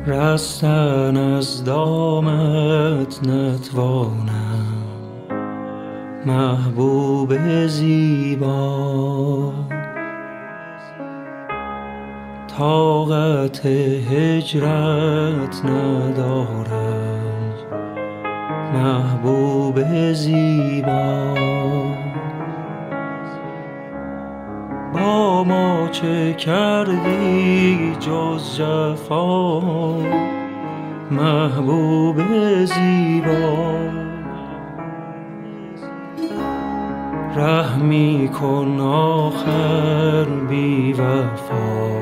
رستن از دامت نتوانم محبوب زیبا، طاقت هجرت ندارم محبوب زیبا. با ما چه کردی جز جفا محبوب زیبا؟ رحمی کن آخر بی وفا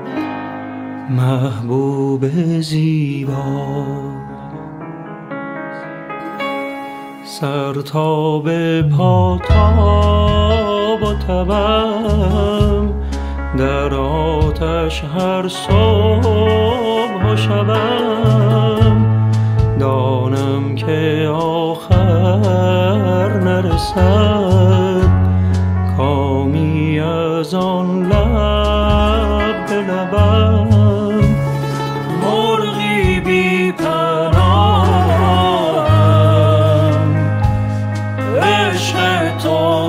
محبوب زیبا. سر تا به پا تاب و تبم در آتش هر صبح و شبم، دانم که آخر نرسد کامی از آن لب به لبم. مرغی بی پناهم عشق تو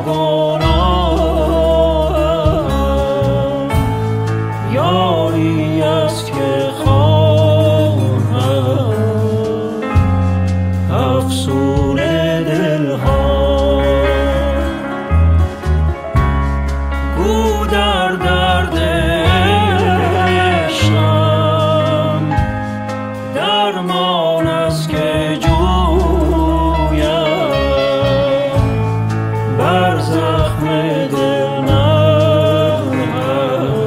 گناهم، یاری است که خواهم افسون دلها. گو در درد عشقم درمان است که جویم، بر زخم دل نرمم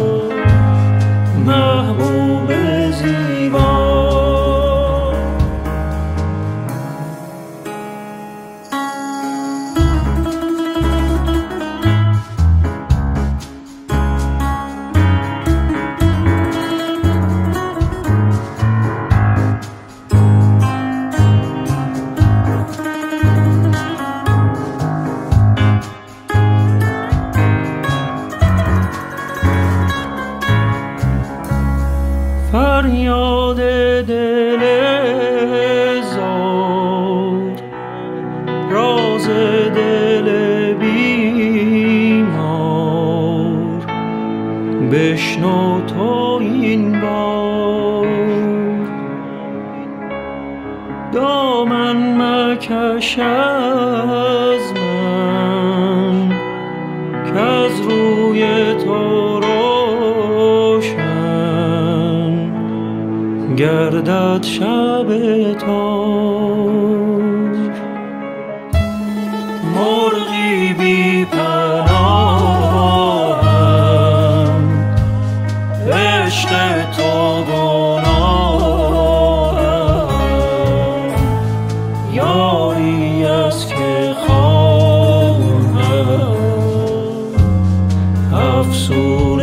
محبوب زیبا. فریاد دل زار، راز دل بیمار، بشنو تو این بار. دامن مکش از من کز روی تو گردد شب تار. مرغی بی پناهم عشق تو گناهم، یاری است که خواهم افسون